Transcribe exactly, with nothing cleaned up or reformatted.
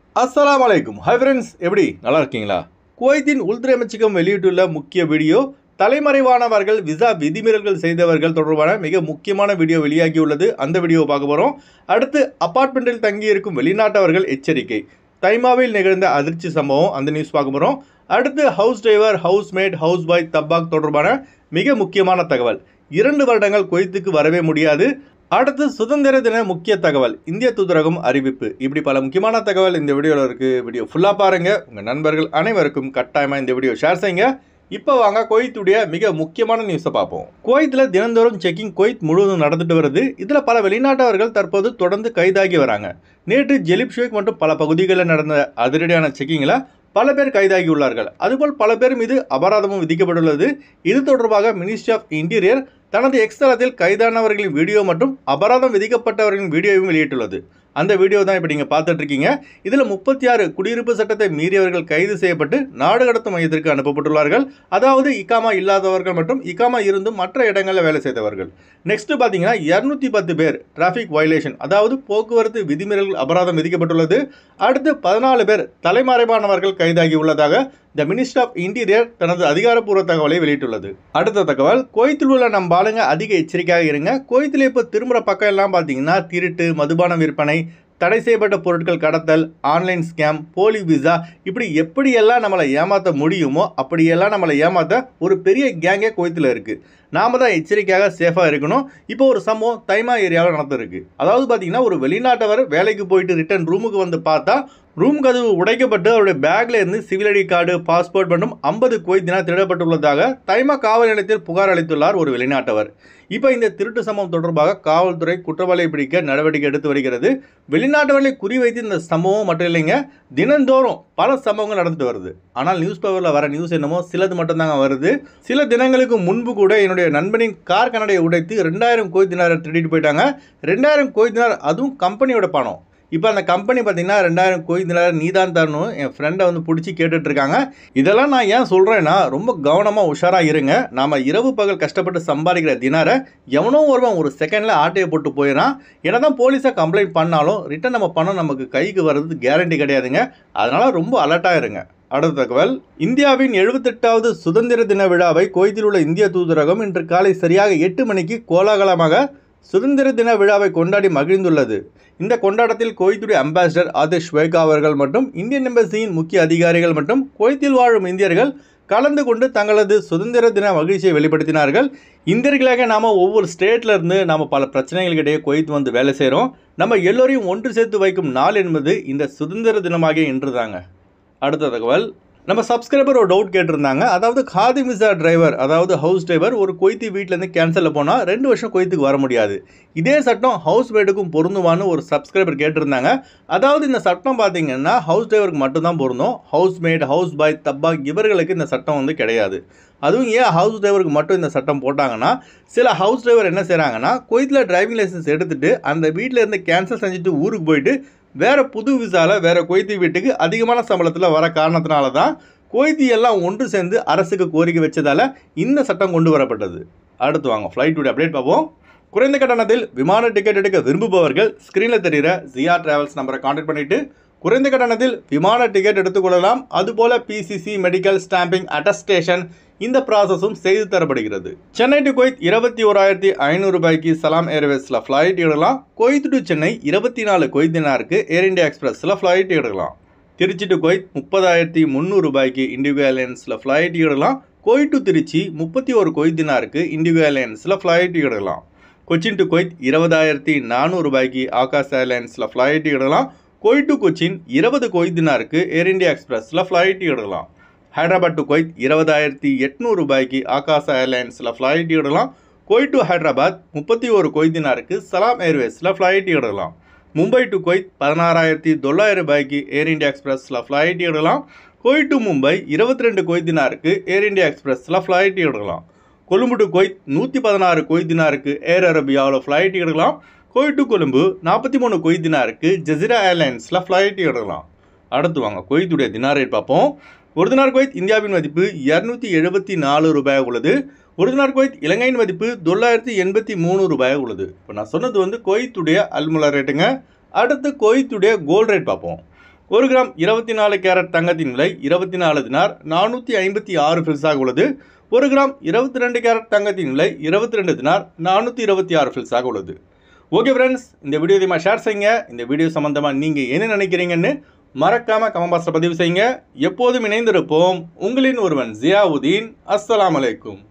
அஸ்ஸலாமு அலைக்கும். Hi friends, எப்படி நல்லா இருக்கீங்களா? குவைத்தின் உள்துறை அமைச்சகம் வெளியிட்டுள்ள முக்கிய வீடியோ தலைமறைவானவர்கள் விசா விதிமீறல்கள் செய்தவர்கள் தொடர்பான மிக முக்கியமான வீடியோ வெளியாகியுள்ளது. அந்த வீடியோவை பார்க்க போகிறோம். அடுத்து அபார்ட்மெண்ட்டில் தங்கியிருக்கும் வெளிநாட்டவர்கள் எச்சரிக்கை, தைமாவில் நிகழ்ந்த அதிர்ச்சி சம்பவம், அந்த நியூஸ் பார்க்க போகிறோம். அடுத்து house driver, housemaid, house boy, தப்பாக் தொடர்பான மிக முக்கியமான தகவல். இரண்டு வருடங்கள் குவைத்துக்கு வரவே முடியாது. அடுத்து சுதந்திர தின முக்கிய தகவல், இந்திய தூதரகம் அறிவிப்பு. இப்படி பல முக்கியமான தகவல் இந்த வீடியோவில் இருக்குது. வீடியோ ஃபுல்லாக பாருங்கள். உங்கள் நண்பர்கள் அனைவருக்கும் கட்டாயமாக இந்த வீடியோ ஷேர் செய்யுங்க. இப்போ வாங்க குவைத்துடைய மிக முக்கியமான நியூஸை பார்ப்போம். குவைத்தில் தினந்தோறும் செக்கிங் குவைத் முழுவதும் நடந்துட்டு வருது. இதில் பல வெளிநாட்டவர்கள் தற்போது தொடர்ந்து கைதாகி வராங்க. நேற்று ஜெலிப் ஷேக் மற்றும் பல பகுதிகளில் நடந்த அதிரடியான செக்கிங்கில் பல பேர் கைதாகியுள்ளார்கள். அதுபோல் பல பேர் மீது அபராதமும் விதிக்கப்பட்டுள்ளது. இது தொடர்பாக மினிஸ்ட்ரி ஆஃப் இன்டீரியர் தனது எக்ஸ் தளத்தில் கைதானவர்களின் வீடியோ மற்றும் அபராதம் விதிக்கப்பட்டவர்களின் வீடியோவும் வெளியிட்டுள்ளது. அந்த வீடியோ தான் இப்போ நீங்கள் பார்த்துட்டு இருக்கீங்க. இதில் முப்பத்தி ஆறு குடியிருப்பு சட்டத்தை மீறியவர்கள் கைது செய்யப்பட்டு நாடு கடத்தும் மையத்திற்கு அனுப்பப்பட்டுள்ளார்கள். அதாவது இக்காமா இல்லாதவர்கள் மற்றும் இக்காமா இருந்தும் மற்ற இடங்களில் வேலை செய்தவர்கள். நெக்ஸ்ட் பார்த்தீங்கன்னா இருநூத்தி பத்து பேர் டிராஃபிக் வயலேஷன், அதாவது போக்குவரத்து விதிமீறல் அபராதம் விதிக்கப்பட்டுள்ளது. அடுத்து பதினாலு பேர் தலைமறைவானவர்கள் கைதாகி உள்ளதாக த மினிஸ்ட்ரி ஆஃப் இன்டீரியர் தனது அதிகாரப்பூர்வ தகவலை வெளியிட்டுள்ளது. அடுத்த தகவல், குவைத்தில் உள்ள நம் ஆளுங்க அதிக எச்சரிக்கையாக இருங்க. குவைத்தில் இப்போ திரும்புகிற பக்கம் எல்லாம் பார்த்தீங்கன்னா திருட்டு, மதுபான விற்பனை, தடை செய்யப்பட்ட பொருட்கள் கடத்தல், ஆன்லைன் ஸ்கேம், போலி விசா, இப்படி எப்படியெல்லாம் நம்மளை ஏமாற்ற முடியுமோ அப்படியெல்லாம் நம்மளை ஏமாற்ற ஒரு பெரிய கேங்கே குவைத்தில் இருக்குது. நாம தான் எச்சரிக்கையாக சேஃபாக இருக்கணும். இப்போ ஒரு சம்பவம் தைமா ஏரியாவில் நடந்திருக்கு. அதாவது பார்த்தீங்கன்னா ஒரு வெளிநாட்டவர் வேலைக்கு போயிட்டு ரிட்டர்ன் ரூமுக்கு வந்து பார்த்தா ரூம் கதவு உடைக்கப்பட்டு அவருடைய பேக்ல இருந்து சிவில் ஐடி கார்டு, பாஸ்போர்ட் மற்றும் ஐம்பது குவைத் தினார் திருடப்பட்டுள்ளதாக தைமா காவல் நிலையத்தில் புகார் அளித்துள்ளார் ஒரு வெளிநாட்டவர். இப்போ இந்த திருட்டு சம்பவம் தொடர்பாக காவல்துறை குற்றவாளியை பிடிக்க நடவடிக்கை எடுத்து வருகிறது. வெளிநாட்டவர்களை குறிவைத்து இந்த சம்பவம் மட்டும் இல்லைங்க, தினந்தோறும் பல சம்பவங்கள் நடந்துட்டு வருது. ஆனால் நியூஸ் பேப்பரில் வர நியூஸ் என்னமோ சிலது மட்டும்தாங்க வருது. சில தினங்களுக்கு முன்பு கூட என்னுடைய நண்பனின் கார் கண்ணாடியை உடைத்து ரெண்டாயிரம் குவைத் தினாரை திருடிட்டு போயிட்டாங்க. ரெண்டாயிரம் குவைத் தினார், அதுவும் கம்பெனியோட பணம். இப்போ அந்த கம்பெனி பார்த்தீங்கன்னா ரெண்டாயிரம் குவைத் தினார் நீ தான் தரணும், என் ஃப்ரெண்டை வந்து பிடிச்சி கேட்டுட்ருக்காங்க. இதெல்லாம் நான் ஏன் சொல்கிறேன்னா, ரொம்ப கவனமாக உஷாராக இருங்க. நாம் இரவு பகல் கஷ்டப்பட்டு சம்பாதிக்கிற தினாரை எவனோ ஒருவன் ஒரு செகண்டில் ஆட்டையை போட்டு போயிடறான். என்ன தான் போலீஸாக கம்ப்ளைண்ட் பண்ணாலும் ரிட்டன் நம்ம பணம் நமக்கு கைக்கு வர்றது கேரண்டி கிடையாதுங்க. அதனால் ரொம்ப அலர்ட்டாக இருங்க. அடுத்த தகவல், இந்தியாவின் எழுபத்தெட்டாவது சுதந்திர தின விழாவை குவைத்தில் உள்ள இந்திய தூதரகம் இன்று காலை சரியாக எட்டு மணிக்கு கோலாகலமாக சுதந்திர தின விழாவை கொண்டாடி மகிழ்ந்துள்ளது. இந்த கொண்டாட்டத்தில் குவைத்துடைய அம்பாசிடர் ஆதிஷ் வேகா அவர்கள் மற்றும் இந்தியன் எம்பசியின் முக்கிய அதிகாரிகள் மற்றும் குவைத்தில் வாழும் இந்தியர்கள் கலந்து கொண்டு தங்களது சுதந்திர தின மகிழ்ச்சியை வெளிப்படுத்தினார்கள். இந்தியர்களாக நாம் ஒவ்வொரு ஸ்டேட்ல இருந்து நாம் பல பிரச்சனைகளுக்கிடையே குவைத் வந்து வேலை செய்கிறோம். நம்ம எல்லோரையும் ஒன்று சேர்த்து வைக்கும் நாள் என்பது இந்த சுதந்திர தினமாகிய இன்று தாங்க. அடுத்த தகவல், நம்ம சப்ஸ்கிரைபர் ஒரு டவுட் கேட்டிருந்தாங்க. அதாவது காதி விசா டிரைவர், அதாவது ஹவுஸ் டிரைவர் ஒரு குவைத்தி வீட்டிலேருந்து கேன்சலில் போனால் ரெண்டு வருஷம் குவைத்துக்கு வர முடியாது. இதே சட்டம் ஹவுஸ் மேடுக்கும் பொருந்துமான்னு ஒரு சப்ஸ்கிரைபர் கேட்டிருந்தாங்க. அதாவது இந்த சட்டம் பார்த்தீங்கன்னா ஹவுஸ் டிரைவருக்கு மட்டும்தான் பொருந்தும். ஹவுஸ் மேட், ஹவுஸ் பாய், தப்பாக் இவர்களுக்கு இந்த சட்டம் வந்து கிடையாது. அதுவும் ஏன் ஹவுஸ் டிரைவருக்கு மட்டும் இந்த சட்டம் போட்டாங்கன்னா, சில ஹவுஸ் டிரைவர் என்ன செய்கிறாங்கன்னா குவைத்தில் டிரைவிங் லைசன்ஸ் எடுத்துகிட்டு அந்த வீட்டில் இருந்து கேன்சல் செஞ்சுட்டு ஊருக்கு போயிட்டு வேறு புது விசாவில் வேறு குவைத்தி வீட்டுக்கு அதிகமான சம்பளத்தில் வர காரணத்தினால தான் குவைத்தி எல்லாம் ஒன்று சேர்ந்து அரசுக்கு கோரிக்கை வச்சதால் இந்த சட்டம் கொண்டு வரப்பட்டது. அடுத்து வாங்க ஃப்ளைட்டுடைய அப்டேட் பார்ப்போம். குறைந்த கட்டணத்தில் விமான டிக்கெட் எடுக்க விரும்புபவர்கள் ஸ்க்ரீனில் தெரிகிற ஜியா டிராவல்ஸ் நம்பரை கான்டாக்ட் பண்ணிவிட்டு குறைந்த கட்டணத்தில் விமான டிக்கெட் எடுத்துக்கொள்ளலாம். அதுபோல் பிசிசி, மெடிக்கல், ஸ்டாம்பிங், அட்டஸ்டேஷன் இந்த ப்ராசஸும் செய்து தரப்படுகிறது. சென்னை டு குவைத் இருபத்தி ஓராயிரத்தி ஐநூறு ரூபாய்க்கு சலாம் ஏர்வேஸில் ஃப்ளைட் எடுக்கலாம். குவைத் டு சென்னை இருபத்தி நாலு குவைத் தினாருக்கு ஏர் இந்தியா எக்ஸ்பிரஸில் ஃப்ளைட் எடுக்கலாம். திருச்சி டு குவைத் முப்பதாயிரத்தி முந்நூறு ரூபாய்க்கு இண்டிகோ ஏர்லைன்ஸில் ஃப்ளைட் எடுக்கலாம். குவைத் டு திருச்சி முப்பத்தி ஒரு குவைத் தினாருக்கு இண்டிகோ ஏர்லைன்ஸில் ஃப்ளைட் எடுக்கலாம். கொச்சின் டு குவைத் இருபதாயிரத்தி நானூறு ரூபாய்க்கு ஆகாஷ் ஏர்லைன்ஸில் ஃப்ளைட் எடுக்கலாம். குவைத் டு கொச்சின் இருபது குவைத் தினாருக்கு ஏர் இந்தியா எக்ஸ்பிரஸில் ஃப்ளைட் எடுக்கலாம். ஹைதராபாத் டு குவைத் இருபதாயிரத்தி எட்நூறு ரூபாய்க்கு ஆகாஷ் ஏர்லைன்ஸில் ஃப்ளைட் எடுக்கலாம். குவைத் டு ஹைதராபாத் முப்பத்தி ஒரு குவைத் தினாருக்கு சலாம் ஏர்வேஸில் ஃப்ளைட் எடுக்கலாம். மும்பை டு குவைத் பதினாறாயிரத்தி தொள்ளாயிரம் ரூபாய்க்கு ஏர் இந்தியா எக்ஸ்பிரஸில் ஃப்ளைட் எடுக்கலாம். குவைத் டு மும்பை இருபத்தி ரெண்டு குவைத் தினாருக்கு ஏர் இந்தியா எக்ஸ்பிரஸில் ஃப்ளைட் எடுக்கலாம். கொழும்பு டு குவைத் நூற்றி பதினாறு குவைத் தினாருக்கு ஏர் அரேபியாவில் ஃப்ளைட் எடுக்கலாம். குவைத் டு கொழும்பு நாற்பத்தி மூணு குவைத் தினாருக்கு ஜசீரா ஏர்லைன்ஸில் ஃப்ளைட் எடுக்கலாம். அடுத்து வாங்க குவைத்துடைய தினார் ரேட் பார்ப்போம். ஒரு தினார் குவைத் இந்தியாவின் மதிப்பு இருநூத்தி எழுபத்தி நாலு ரூபாய் உள்ளது. ஒரு தினார் குவைத் இலங்கையின் மதிப்பு தொள்ளாயிரத்தி எண்பத்தி மூணு ரூபாய் உள்ளது. இப்போ நான் சொன்னது வந்து குவைத்துடைய அல்முலா ரேட்டுங்க. அடுத்து குவைத்துடைய கோல்டு ரேட் பார்ப்போம். ஒரு கிராம் இருபத்தி நாலு கேரட் தங்கத்தின் விலை இருபத்தி நாலு தினார் நானூற்றி ஐம்பத்தி ஆறு ஃபில்ஸாக உள்ளது. ஒரு கிராம் இருபத்தி ரெண்டு கேரட் தங்கத்தின் விலை இருபத்தி ரெண்டு தினார் நானூற்றி இருபத்தி ஆறு ஃபில்ஸாக உள்ளது. ஓகே ஃப்ரெண்ட்ஸ், இந்த வீடியோ அதிகமாக ஷேர் செய்யுங்க. இந்த வீடியோ சம்மந்தமாக நீங்கள் என்ன நினைக்கிறீங்கன்னு மறக்காமல் கமெண்ட் பாக்ஸில் பதிவு செய்யுங்க. எப்போதும் இணைந்திருப்போம். உங்களின் ஒருவன் ஜியாவுதீன். அஸ்ஸலாமு அலைக்கும்.